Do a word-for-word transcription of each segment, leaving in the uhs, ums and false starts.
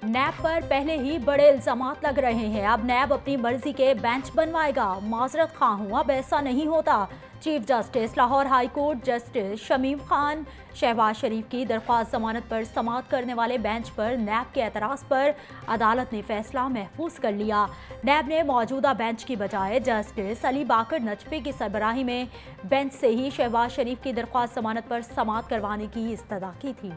नैब पर पहले ही बड़े इल्जामात लग रहे हैं। अब नैब अपनी मर्जी के बेंच बनवाएगा। माजरत खां हूं, अब ऐसा नहीं होता। Chief justice Lahore high court justice Shamim Khan Shahbaz Sharif की दरख्वास्त जमानत पर समाअत करने वाले बेंच पर नैब के एतराज़ पर अदालत ने फैसला महफूज कर लिया। नैब ने मौजूदा बेंच की बजाय जस्टिस अली बाकर नजफी की सरबराही में बेंच से ही शहबाज शरीफ की दरख्वास्त जमानत पर समाअत करवाने की इस्तदा की थी।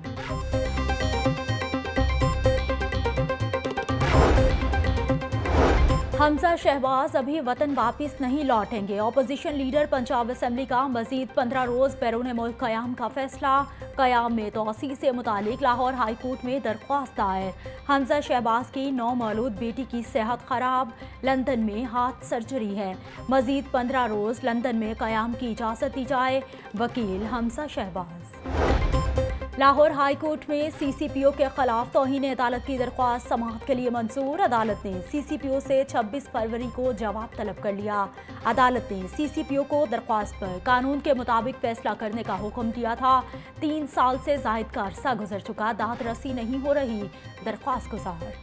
हमजा शहबाज अभी वतन वापस नहीं लौटेंगे। अपोजिशन लीडर पंजाब असेंबली का मजीद पंद्रह रोज बैरून मुल्क कयाम का फैसला। कयाम में तोसी से मुतालिक लाहौर हाई कोर्ट में दरख्वास्त दायर। हमजा शहबाज की नौ मौलूद बेटी की सेहत खराब, लंदन में हार्ट सर्जरी है। मजीद पंद्रह रोज लंदन में कयाम की इजाजत दी जाए। वकील हमजा शहबाज। लाहौर हाई कोर्ट में सी सी पी ओ के खिलाफ तौहीन अदालत की दरख्वास्त समाअत के लिए मंजूर। अदालत ने सी सी पी ओ से छब्बीस फरवरी को जवाब तलब कर लिया। अदालत ने सी सी पी ओ को दरख्वास्त पर कानून के मुताबिक फैसला करने का हुक्म दिया था। तीन साल से जायद का अरसा गुजर चुका, दाद रसी नहीं हो रही दरख्वास्त गुजार।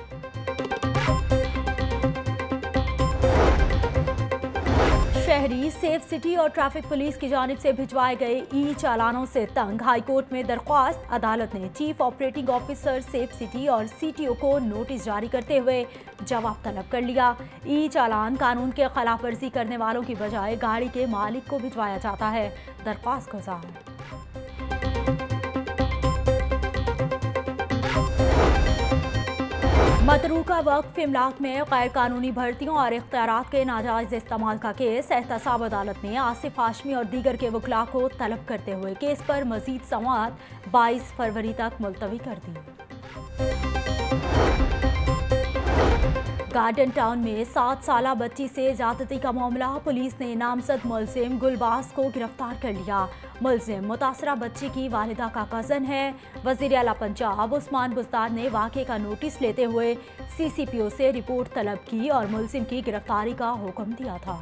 शहरी सेफ सिटी और ट्रैफिक पुलिस की जानिब से भिजवाए गए ई चालानों से तंग। हाईकोर्ट में दरख्वास्त। अदालत ने chief operating officer safe city और सी टी ओ को नोटिस जारी करते हुए जवाब तलब कर लिया। ई चालान कानून के खिलाफ वर्जी करने वालों की बजाय गाड़ी के मालिक को भिजवाया जाता है। दरख्वास्त गुजार। मतरूका वक्फ इमलाक में गैर कानूनी भर्तियों और इख्तियारात के नाजायज इस्तेमाल का केस। एहतसाब अदालत ने आसिफ हाशमी और दीगर के वकला को तलब करते हुए केस पर मजीद समाअत बाईस फरवरी तक मुलतवी कर दी। गार्डन टाउन में सात साला बच्ची से ज्यादती का मामला। पुलिस ने नामजद मुलजिम गुलबाज को गिरफ्तार कर लिया। मुलजिम मुतासरा बच्ची की वालिदा का कज़न है। वज़ीर आला पंजाब उस्मान बुज़दार ने वाक़े का नोटिस लेते हुए सी सी पी ओ से रिपोर्ट तलब की और मुलजिम की गिरफ्तारी का हुक्म दिया था।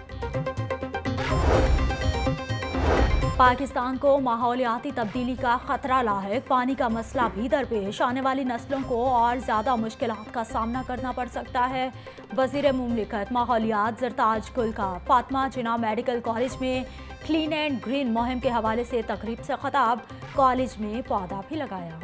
पाकिस्तान को माहौलियाती तब्दीली का खतरा लाहिक। पानी का मसला भी दरपेश। आने वाली नस्लों को और ज़्यादा मुश्किलात का सामना करना पड़ सकता है। वज़ीर मुमलिकत माहौलियात ज़रताज गुल का फातिमा जिन्ना मेडिकल कॉलेज में क्लीन एंड ग्रीन मुहिम के हवाले से तकरीब से खिताब। कॉलेज में पौधा भी लगाया।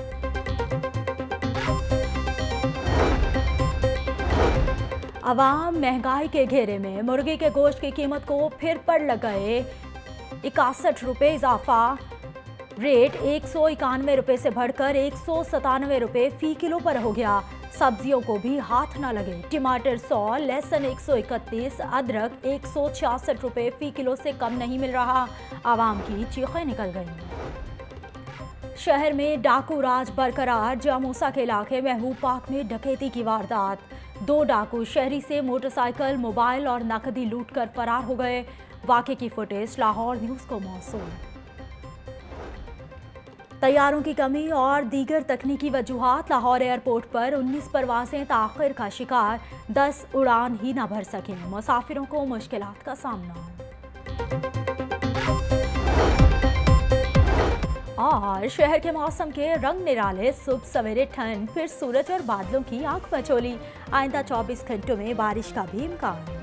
अवाम महंगाई के घेरे में। मुर्गी के गोश्त की कीमत को फिर पड़ लग गए इकसठ रुपये इजाफा। रेट एक सौ इक्यानवे रुपये से बढ़कर एक सौ सतानवे रुपये फी किलो पर हो गया। सब्जियों को भी हाथ न लगे। टमाटर सौ, लहसुन एक सौ इकतीस, अदरक एक सौ छियासठ रुपये फी किलो से कम नहीं मिल रहा। आवाम की चीखें निकल गईं। शहर में डाकू राज बरकरार। जामूसा के इलाके महबूब पार्क में डकैती की वारदात। दो डाकू शहरी से मोटरसाइकिल, मोबाइल और नकदी लूट कर फरार हो गए। वाक़े की फुटेज लाहौर न्यूज़ को मौसूल। तैयारों की कमी और दीगर तकनीकी वजूहात। लाहौर एयरपोर्ट पर उन्नीस परवाजें ताख़िर का शिकार। दस उड़ान ही न भर सकें। मुसाफिरों को मुश्किलात का सामना। और शहर के मौसम के रंग निराले। सुबह सवेरे ठंड, फिर सूरज और बादलों की आंख मचोली। आइंदा चौबीस घंटों में बारिश का भी इम्कान।